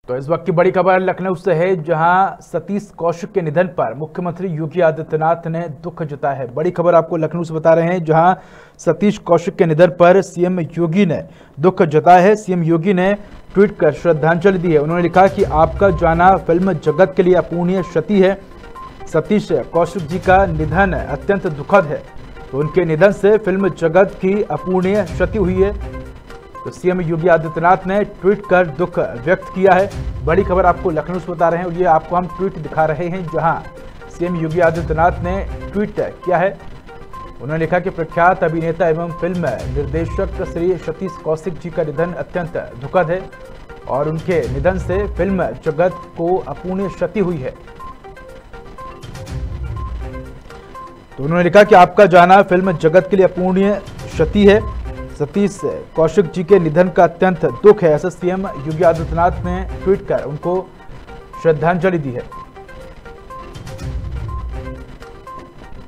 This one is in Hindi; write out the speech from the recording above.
तो इस वक्त की बड़ी खबर लखनऊ से है, जहां सतीश कौशिक के निधन पर मुख्यमंत्री योगी आदित्यनाथ ने दुख जताया है। बड़ी खबर आपको लखनऊ से बता रहे हैं, जहां सतीश कौशिक के निधन पर सीएम योगी ने दुख जताया है। सीएम योगी ने ट्वीट कर श्रद्धांजलि दी है। उन्होंने लिखा कि आपका जाना फिल्म जगत के लिए अपूर्णीय क्षति है। सतीश कौशिक जी का निधन अत्यंत दुखद है, तो उनके निधन से फिल्म जगत की अपूर्णीय क्षति हुई है। तो सीएम योगी आदित्यनाथ ने ट्वीट कर दुख व्यक्त किया है। बड़ी खबर आपको लखनऊ से बता रहे हैं और ये आपको हम ट्वीट दिखा रहे हैं, जहां सीएम योगी आदित्यनाथ ने ट्वीट किया है। उन्होंने लिखा कि प्रख्यात अभिनेता एवं फिल्म निर्देशक श्री सतीश कौशिक जी का निधन अत्यंत दुखद है और उनके निधन से फिल्म जगत को अपूर्णीय क्षति हुई है। तो उन्होंने लिखा कि आपका जाना फिल्म जगत के लिए अपूर्णीय क्षति है। सतीश कौशिक जी के निधन का अत्यंत दुख है, ऐसा सीएम योगी आदित्यनाथ ने ट्वीट कर उनको श्रद्धांजलि दी है।